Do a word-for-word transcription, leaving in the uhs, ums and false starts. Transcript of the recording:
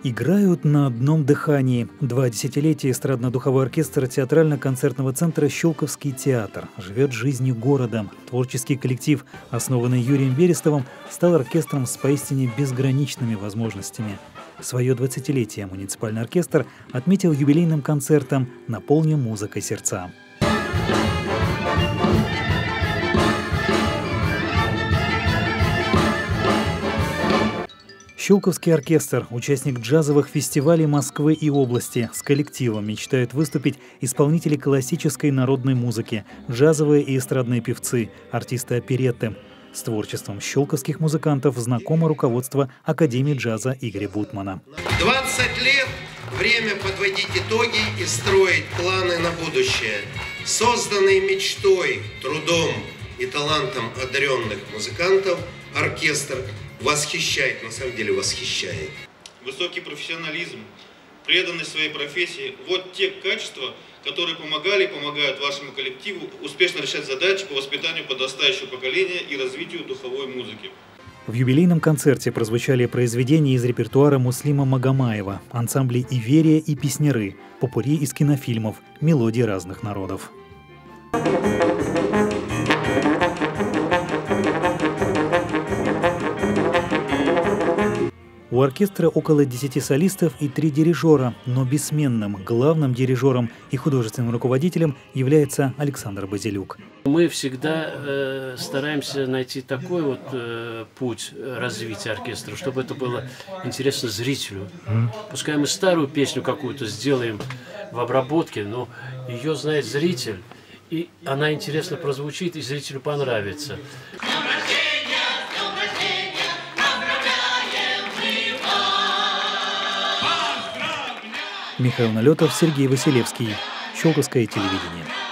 Играют на одном дыхании. Два десятилетия эстрадно-духовой оркестр театрально-концертного центра «Щелковский театр» живет жизнью города. Творческий коллектив, основанный Юрием Берестовым, стал оркестром с поистине безграничными возможностями. Свое двадцатилетие муниципальный оркестр отметил юбилейным концертом «Наполним музыкой сердца». Щелковский оркестр, участник джазовых фестивалей Москвы и области, с коллективом мечтают выступить исполнители классической народной музыки, джазовые и эстрадные певцы, артисты оперетты. С творчеством щелковских музыкантов знакомо руководство Академии джаза Игоря Бутмана. двадцать лет – время подводить итоги и строить планы на будущее. Созданный мечтой, трудом и талантом одаренных музыкантов, оркестр восхищает, на самом деле восхищает. Высокий профессионализм, преданность своей профессии – вот те качества, которые помогали и помогают вашему коллективу успешно решать задачи по воспитанию подрастающего поколения и развитию духовой музыки. В юбилейном концерте прозвучали произведения из репертуара Муслима Магомаева, ансамбли «Иверия» и «Песняры», попурри из кинофильмов, мелодии разных народов. У оркестра около десяти солистов и три дирижера, но бессменным главным дирижером и художественным руководителем является Александр Базилюк. Мы всегда э, стараемся найти такой вот э, путь развития оркестра, чтобы это было интересно зрителю. Mm. Пускай мы старую песню какую-то сделаем в обработке, но ее знает зритель, и она интересно прозвучит, и зрителю понравится. Михаил Налетов, Сергей Василевский. Щелковское телевидение.